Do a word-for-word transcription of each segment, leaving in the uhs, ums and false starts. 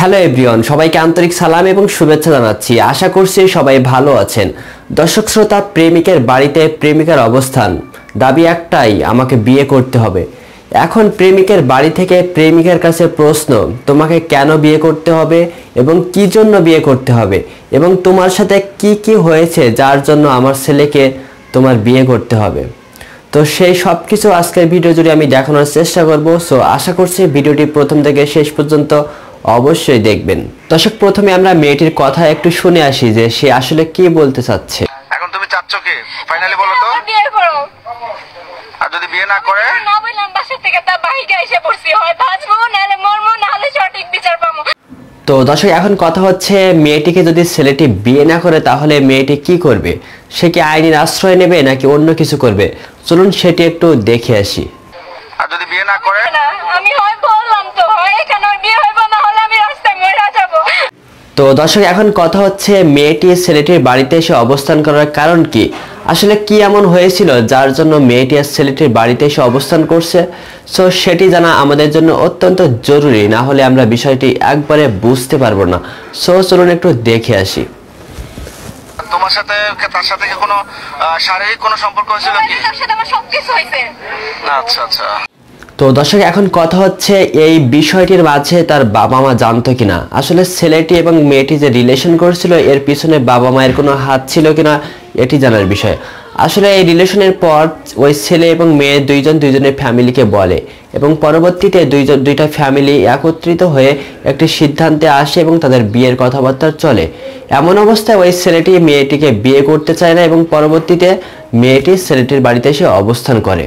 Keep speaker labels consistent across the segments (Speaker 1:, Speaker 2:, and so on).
Speaker 1: Hello everyone, সবাইকে আন্তরিক সালাম এবং শুভেচ্ছা জানাচ্ছি। আশা করছি সবাই ভালো আছেন। দর্শক শ্রোতা, প্রেমিকের বাড়িতে প্রেমিকার অবস্থান, দাবি একটাই, আমাকে বিয়ে করতে হবে। এখন প্রেমিকের বাড়ি থেকে প্রেমিকার কাছে প্রশ্ন, তোমাকে কেন বিয়ে করতে হবে এবং কি জন্য বিয়ে করতে হবে এবং তোমার সাথে কি কি হয়েছে যার জন্য আমার ছেলেকে তোমার বিয়ে করতে হবে। তো সেই সব কিছু আজকের ভিডিও জুড়ে আমি দেখানোর চেষ্টা করব। সো আশা করছি ভিডিওটি প্রথম থেকে শেষ পর্যন্ত অবশ্যই দেখবেন। দর্শক, প্রথমে আমরা মেয়েটির কথা একটু শুনে আসি যে সে আসলে কি বলতে চাচ্ছে।
Speaker 2: এখন তুমি চাচ্ছ কি ফাইনালি বলো তো?
Speaker 3: বিয়ে করো।
Speaker 2: আর যদি বিয়ে না করে?
Speaker 3: না বললাম বাসা থেকে তা বাহিরে এসে পড়ছি, হয় বাঁচবো নাহলে মরবো, নাহলে সঠিক বিচার পাবো।
Speaker 1: তো দর্শক, এখন কথা হচ্ছে মেয়েটিকে যদি ছেলেটি বিয়ে না করে তাহলে মেয়েটি কি করবে? সে কি আইনের আশ্রয় নেবে নাকি অন্য কিছু করবে? চলুন সেটি একটু দেখে আসি।
Speaker 2: আর যদি বিয়ে না করে?
Speaker 3: না, আমি হয় বললাম তো, হয় এখানে বিয়ে হইব, না হলে আমি রাস্তায় মরে যাব।
Speaker 1: তো দর্শক, এখন কথা হচ্ছে মেয়েটি ছেলেটির বাড়িতে এসে অবস্থান করার কারণ কি? আসলে কি এমন হয়েছিল যার জন্য মেয়েটি আর ছেলেটির বাড়িতে এসে অবস্থান করছে? সো সেটি জানা আমাদের জন্য অত্যন্ত জরুরি, না হলে আমরা বিষয়টি একবারে বুঝতে পারবো না। সো চলুন একটু দেখে আসি।
Speaker 2: তোমার সাথে তার সাথে কি কোনো শারীরিক কোনো সম্পর্ক হয়েছিল কি?
Speaker 3: তার সাথে আমার সবকিছু হয়েছে।
Speaker 2: আচ্ছা আচ্ছা।
Speaker 1: তো দর্শক, এখন কথা হচ্ছে এই বিষয়টির মাঝে তার বাবা মা জানতো কিনা, আসলে ছেলেটি এবং মেয়েটি যে রিলেশন করছিল এর পিছনে বাবা মায়ের কোনো হাত ছিল কিনা, এটি জানার বিষয়। আসলে এই রিলেশনের পর ওই ছেলে এবং মেয়ে দুইজন দুইজনের ফ্যামিলিকে বলে এবং পরবর্তীতে দুইজন দুইটা ফ্যামিলি একত্রিত হয়ে একটি সিদ্ধান্তে আসে এবং তাদের বিয়ের কথাবার্তা চলে। এমন অবস্থায় ওই ছেলেটি মেয়েটিকে বিয়ে করতে চায় না এবং পরবর্তীতে মেয়েটি ছেলেটির বাড়িতে এসে অবস্থান করে।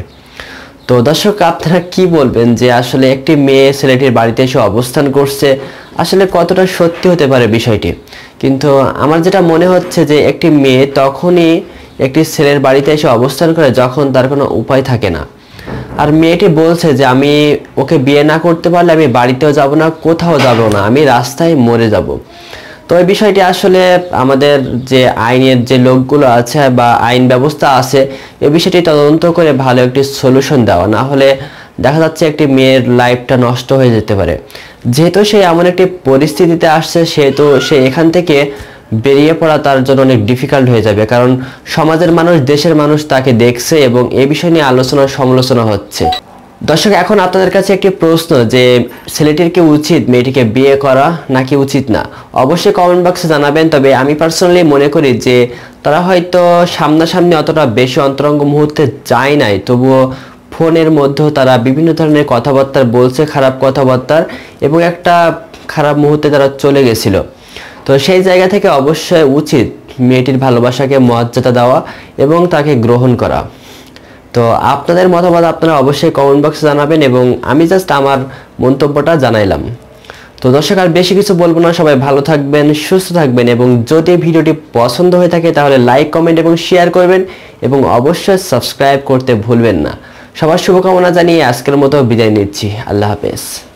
Speaker 1: তো দর্শক, আপনারা কি বলবেন যে আসলে একটি মেয়ে ছেলেটির বাড়িতে এসে অবস্থান করছে, আসলে কতটা সত্যি হতে পারে বিষয়টি? কিন্তু আমার যেটা মনে হচ্ছে যে একটি মেয়ে তখনই একটি ছেলের বাড়িতে এসে অবস্থান করে যখন তার কোনো উপায় থাকে না। আর মেয়েটি বলছে যে আমি ওকে বিয়ে না করতে পারলে আমি বাড়িতেও যাব না, কোথাও যাব না, আমি রাস্তায় মরে যাব। তো এই বিষয়টি আসলে আমাদের যে আইনের যে লোকগুলো আছে বা আইন ব্যবস্থা আছে, এই বিষয়টি তদন্ত করে ভালো একটি সলিউশন দেওয়া, না হলে দেখা যাচ্ছে একটি মেয়ের লাইফটা নষ্ট হয়ে যেতে পারে। যেহেতু সে এমন একটি পরিস্থিতিতে আসছে, সেহেতু সে এখান থেকে বেরিয়ে পড়া তার জন্য অনেক ডিফিকাল্ট হয়ে যাবে, কারণ সমাজের মানুষ, দেশের মানুষ তাকে দেখছে এবং এই বিষয় নিয়ে আলোচনা সমালোচনা হচ্ছে। দর্শক, এখন আপনাদের কাছে একটি প্রশ্ন যে ছেলেটির কি উচিত মেয়েটিকে বিয়ে করা নাকি উচিত না? অবশ্যই কমেন্ট বক্সে জানাবেন। তবে আমি পার্সোনালি মনে করি যে তারা হয়তো সামনাসামনি অতটা বেশি অন্তরঙ্গ মুহূর্তে যায় নাই, তবুও ফোনের মধ্যেও তারা বিভিন্ন ধরনের কথাবার্তা বলছে, খারাপ কথাবার্তার, এবং একটা খারাপ মুহূর্তে তারা চলে গেছিল। তো সেই জায়গা থেকে অবশ্যই উচিত মেয়েটির ভালোবাসাকে মর্যাদা দেওয়া এবং তাকে গ্রহণ করা। তো আপনাদের মতামত আপনারা অবশ্যই কমেন্ট বক্সে জানাবেন এবং আমি জাস্ট আমার মন্তব্যটা জানাইলাম। তো দর্শক, আর বেশি কিছু বলবো না। সবাই ভালো থাকবেন, সুস্থ থাকবেন এবং যদি ভিডিওটি পছন্দ হয়ে থাকে তাহলে লাইক, কমেন্ট এবং শেয়ার করবেন এবং অবশ্যই সাবস্ক্রাইব করতে ভুলবেন না। সবার শুভকামনা জানিয়ে আজকের মতো বিদায় নিচ্ছি। আল্লাহ হাফেজ।